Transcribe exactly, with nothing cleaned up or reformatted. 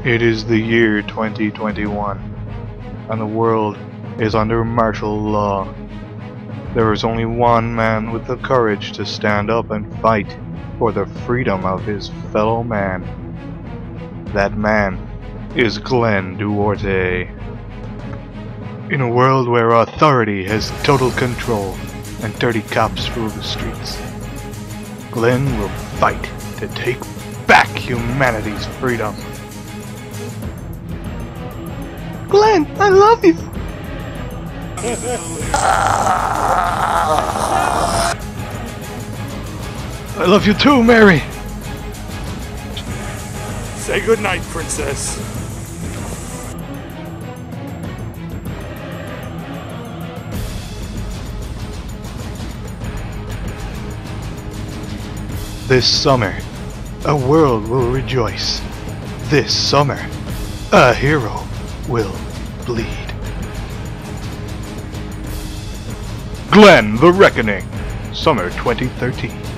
It is the year twenty twenty-one, and the world is under martial law. There is only one man with the courage to stand up and fight for the freedom of his fellow man. That man is Glen Duarte. In a world where authority has total control and dirty cops rule the streets, Glen will fight to take back humanity's freedom. Glen, I love you! I love you too, Mary! Say goodnight, princess. This summer, a world will rejoice. This summer, a hero will bleed. Glen the Reckoning, Summer twenty thirteen.